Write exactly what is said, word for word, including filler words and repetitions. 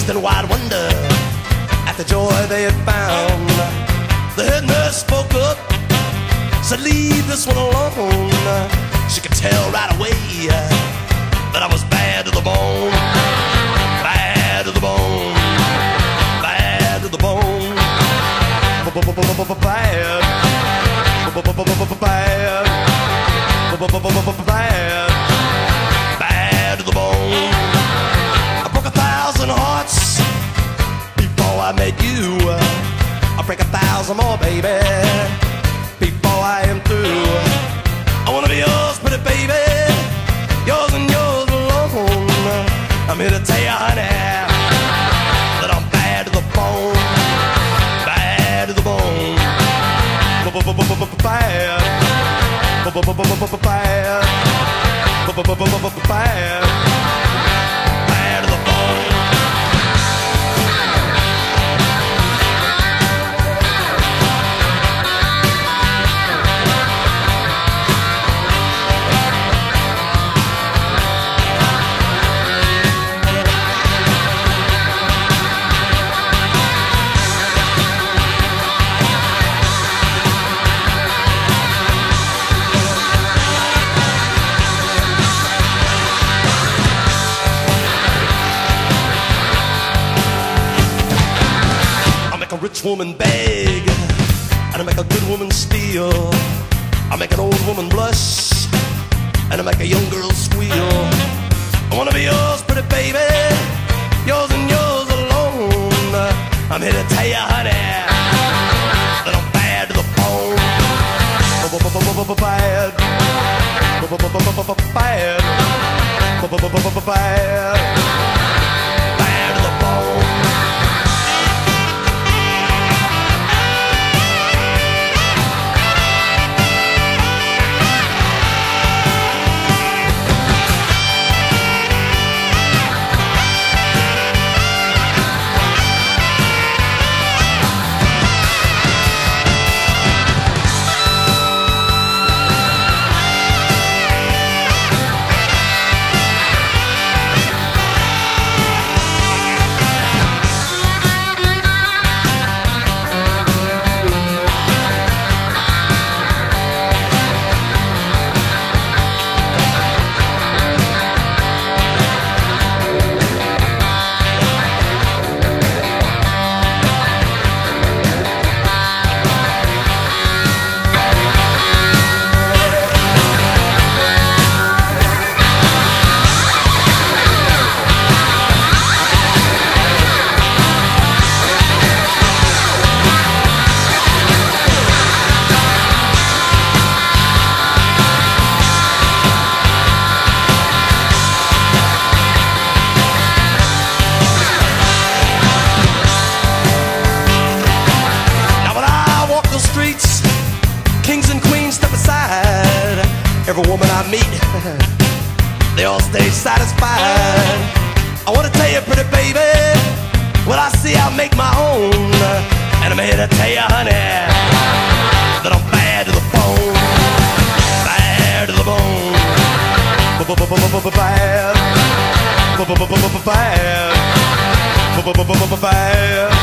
gazed in wide wonder at the joy they had found. The head nurse spoke up, said, leave this one alone. She could tell right away that I was bad to the bone. Bad to the bone. Bad to the bone. Bad. Bad. Bad. Bad to the bone. I broke a thousand hearts before I met you. I'll break a thousand more, baby, before I am through. I wanna be yours, pretty baby, yours and yours alone. I'm here to tell you, honey, that I'm bad to the bone. Bad to the bone. Bad. Bad. Bad. Bad to the bone. A rich woman beg, and I make a good woman steal. I make an old woman blush, and I make a young girl squeal. I wanna be yours, pretty baby, yours and yours alone. I'm here to tell you, honey, that I'm bad to the bone. Bad. Bad. Bad to the bone. Kings and queens step aside. Every woman I meet, they all stay satisfied. I wanna tell you, pretty baby, what I see I make my own. And I'm here to tell you, honey, that I'm bad to the bone. Bad to the bone. Bad. Bad. Bad.